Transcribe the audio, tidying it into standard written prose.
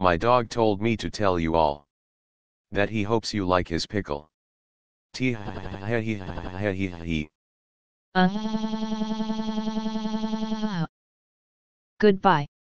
My dog told me to tell you all that he hopes you like his pickle. Tee Goodbye.